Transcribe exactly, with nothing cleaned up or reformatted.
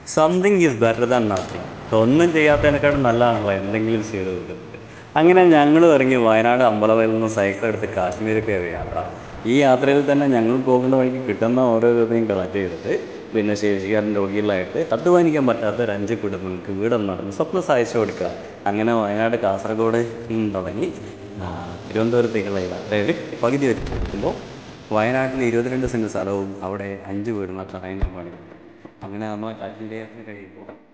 Something is better than nothing. ഒന്നും ചെയ്യാത്തതിനേക്കാളും നല്ലതാണല്ലോ എന്തെങ്കിലും ചെയ്ത് കൊടുക്കുന്നത്. അങ്ങനെ ഞങ്ങൾ ഇറങ്ങി വയനാട് അമ്പലവയലിൽ നിന്ന് സൈക്കിൾ എടുത്ത് കാശ്മീർ കയറി യാത്ര. ഈ യാത്രയിൽ തന്നെ ഞങ്ങൾ പോകുന്ന വഴിക്ക് കിട്ടുന്ന ഓരോ രൂപയും കളക്ട് ചെയ്തിട്ട് പിന്നെ ശേഷിക്കാരൻ രോഗികളായിട്ട് അധ്വാനിക്കാൻ പറ്റാത്ത ഒരു അഞ്ച് കുടുംബങ്ങൾക്ക് വീടൊന്നും നടന്ന് സ്വപ്നം സാധിച്ചു കൊടുക്കുക. അങ്ങനെ വയനാട് കാസർഗോഡ് തുടങ്ങി തിരുവനന്തപുരത്തേക്കുള്ള യാത്രയിൽ പകുതി വെച്ച് എത്തുമ്പോൾ വയനാട്ടിൽ ഇരുപത്തിരണ്ട് സെൻറ്റ് സ്ഥലവും അവിടെ അഞ്ച് വീടും അത്ര പണി. അങ്ങനെ നമ്മൾ കാശ്മീർ യാത്ര കഴിയുമ്പോൾ